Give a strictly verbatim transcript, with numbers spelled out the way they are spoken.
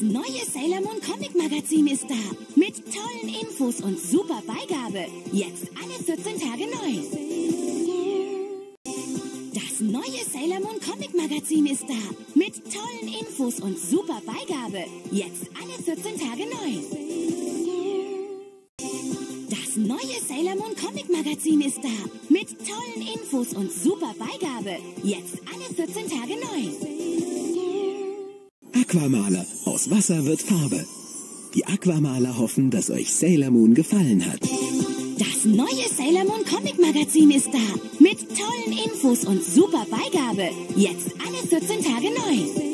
neue Sailor Moon Comic Magazin ist da. Mit tollen Infos und super Beigabe. Jetzt alle vierzehn Tage neu. Das neue Sailor Moon Comic Magazin ist da. Mit tollen Infos und super Beigabe. Jetzt alle vierzehn Tage neu. Das neue Sailor Moon Comic Magazin ist da. Mit tollen Infos und super Beigabe. Jetzt alle vierzehn Tage neu. Aquamaler. Aus Wasser wird Farbe. Die Aquamaler hoffen, dass euch Sailor Moon gefallen hat. Das neue Sailor Moon Comic Magazin ist da. Mit tollen Infos und super Beigabe. Jetzt alle vierzehn Tage neu.